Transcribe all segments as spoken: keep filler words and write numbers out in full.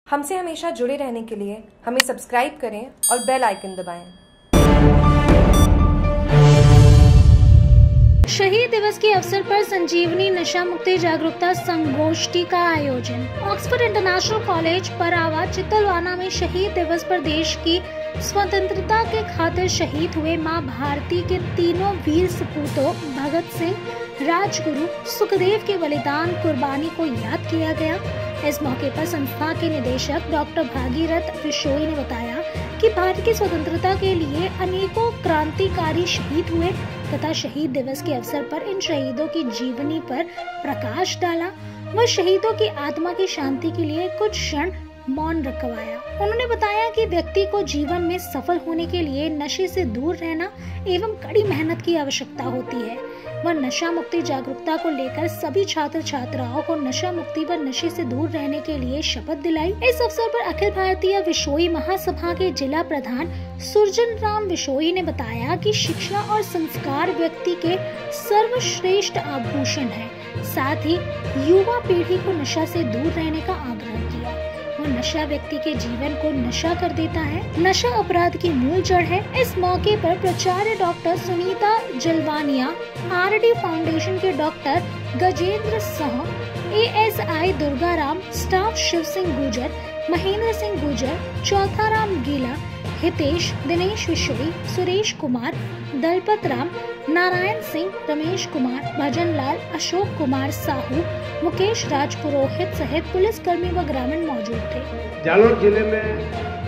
हमसे हमेशा जुड़े रहने के लिए हमें सब्सक्राइब करें और बेल आइकन दबाएं। शहीद दिवस के अवसर पर संजीवनी नशा मुक्ति जागरूकता संगोष्ठी का आयोजन। Oxford international college Parava Chittalwana में शहीद दिवस पर देश की स्वतंत्रता के खातिर शहीद हुए मां भारती के तीनों वीर सपूतों भगत सिंह, राजगुरु, सुखदेव के बलिदान कुर्बानी को याद किया गया। इस मौके पर संस्था के निदेशक डॉक्टर भागीरथ बिशोई ने बताया कि भारत की स्वतंत्रता के लिए अनेकों क्रांतिकारी शहीद हुए तथा शहीद दिवस के अवसर पर इन शहीदों की जीवनी पर प्रकाश डाला व शहीदों की आत्मा की शांति के लिए कुछ क्षण मौन रखवाया। उन्होंने बताया कि व्यक्ति को जीवन में सफल होने के लिए नशे से दूर रहना एवं कड़ी मेहनत की आवश्यकता होती है। वह नशा मुक्ति जागरूकता को लेकर सभी छात्र छात्राओं को नशा मुक्ति व नशे से दूर रहने के लिए शपथ दिलाई। इस अवसर पर अखिल भारतीय विशोई महासभा के जिला प्रधान सुरजन राम विशोई ने बताया कि शिक्षा और संस्कार व्यक्ति के सर्वश्रेष्ठ आभूषण है। साथ ही युवा पीढ़ी को नशा से दूर रहने का आग्रह किया। वो नशा व्यक्ति के जीवन को नशा कर देता है। नशा अपराध की मूल जड़ है। इस मौके पर प्राचार्य doctor Sunita Jalwania, RD foundation के doctor Gajendra Sah, ASI Durgaram, staff Shiv Singh Gujar, Mahendra Singh गुजर, चौथाराम गीला, हितेश, दिनेश विशोई, सुरेश कुमार, दलपत राम, नारायण सिंह, रमेश कुमार, भजन लाल, अशोक कुमार साहू, मुकेश राज पुरोहित सहित पुलिस कर्मी व ग्रामीण मौजूद थे। जालौर जिले में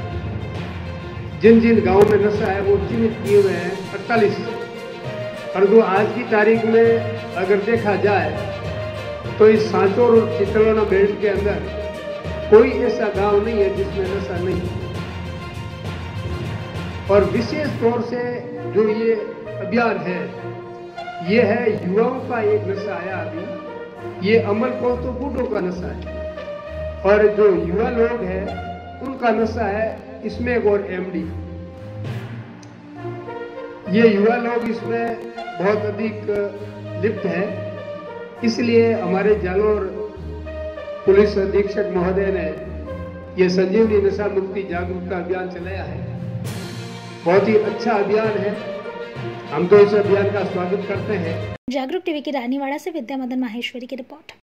जिन जिन गांवों में नशा है वो चिन्हित किए हुए हैं अड़तालीस, परंतु आज की तारीख में अगर देखा जाए तो इस सांचौर और चित्तलवाना बेल्ट के अंदर कोई ऐसा गांव नहीं है जिसमें नशा नहीं है। और विशेष तौर से जो ये अभियान है, ये है युवाओं का एक नशा आया अभी, ये अमल को तो बूढ़ों का नशा है और जो युवा लोग हैं उनका नशा है स्मैक और एमडी। ये युवा लोग इसमें बहुत अधिक लिप्त हैं, इसलिए हमारे जालौर पुलिस अधीक्षक महोदय ने ये संजीवनी नशा मुक्ति जागरूकता अभियान चलाया है। बहुत ही अच्छा अभियान है, हम तो इस अभियान का स्वागत करते हैं। जागरूक टीवी की रानीवाड़ा से विद्या मदन माहेश्वरी की रिपोर्ट।